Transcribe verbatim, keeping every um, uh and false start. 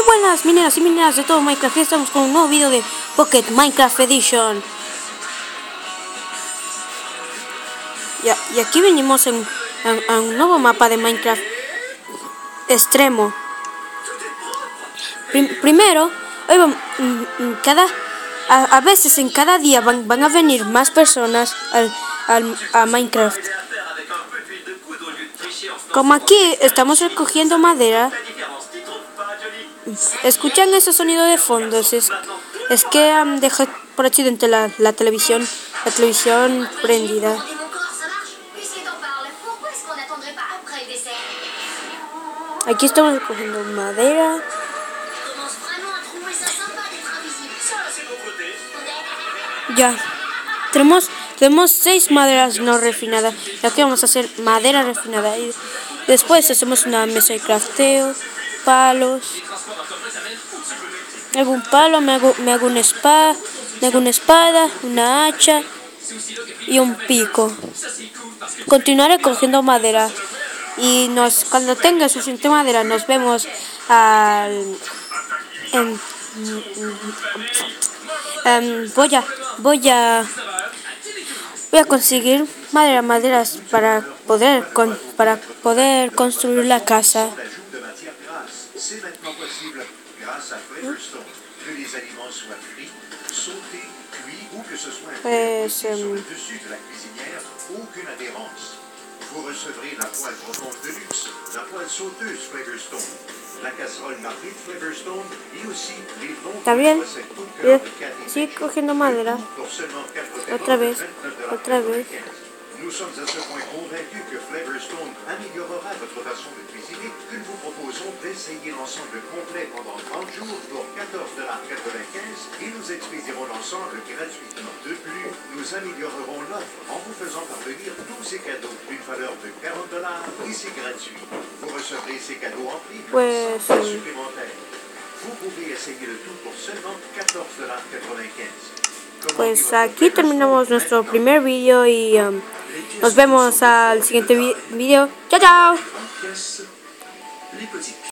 buenas mineras y mineras de todo Minecraft. Ya estamos con un nuevo video de Pocket Minecraft Edition. Y, y aquí venimos en, en, en un nuevo mapa de Minecraft extremo. Prim, primero, hoy vamos, cada, a, a veces en cada día van, van a venir más personas al, al, a Minecraft. Como aquí estamos recogiendo madera, escuchan ese sonido de fondo. Es, es que um, dejé por accidente la, la televisión, la televisión prendida. Aquí estamos recogiendo madera. Ya, tenemos, tenemos seis maderas no refinadas. Y aquí vamos a hacer madera refinada. Y después hacemos una mesa de crafteo, palos. Hago un palo, me hago, me hago una espada, me hago una espada, una hacha y un pico. Continuaré cogiendo madera. Y nos, cuando tenga suficiente madera, nos vemos al... En, um, voy a... Voy a... Voy a conseguir madera, maderas para poder, con, para poder construir la casa. Pues... Um, Vous recevrez la poêle profonde de luxe, la poêle sauteuse Flavorstone, la casserole marbrée de Flavorstone et aussi les bons también de sigue cogiendo madera. Otra vez, otra vez. Nous sommes à ce point convaincus que Flavorstone améliorera votre façon de cuisiner que nous vous proposons d'essayer l'ensemble complet pendant trente jours pour quatorze dollars quatre-vingt-quinze et nous expédierons l'ensemble gratuitement. De plus, nous améliorerons l'offre en vous faisant parvenir tous ces cadeaux d'une valeur de quarante dollars et c'est gratuit. Vous recevrez ces cadeaux en prix Pues, sans frais supplémentaires. Vous pouvez essayer le tout pour seulement quatorze dollars quatre-vingt-quinze. Pues aquí terminamos nuestro primer video y um, nos vemos al siguiente vi video. ¡Chao, chao!